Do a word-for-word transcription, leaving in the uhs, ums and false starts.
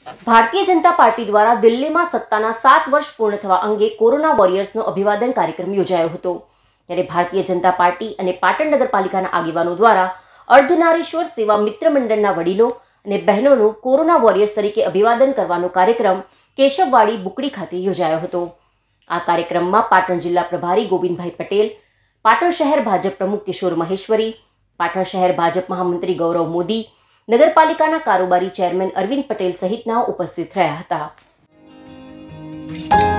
Bharatiya Janata party દ્વારા દિલ્હીમાં સત્તાના સાત વર્ષ પૂર્ણ થવા અંગે કોરોના વોરિયર્સનો અભિવાદન કાર્યક્રમ યોજાયો હતો। ત્યારે ભારતીય જનતા પાર્ટી અને પાટણ નગરપાલિકાના આગેવાનો દ્વારા અર્ધનારીશ્વર સેવા મિત્ર મંડળના વડીલો અને બહેનોનું કોરોના વોરિયર્સ તરીકે અભિવાદન કરવાનો કાર્યક્રમ કેશવવાડી બુકડી ખાતે યોજાયો હતો। આ કાર્યક્રમમાં પાટણ જિલ્લા પ્રભારી ગોવિંદભાઈ પટેલ, પાટણ શહેર ભાજપ પ્રમુખ કિશોર મહેશ્વરી, પાટણ શહેર ભાજપ મહામંત્રી ગૌરવ મોદી, નગરપાલિકાના કારોબારી ચેરમેન અરવિંદ પટેલ સહિતના ઉપસ્થિત રહ્યા હતા।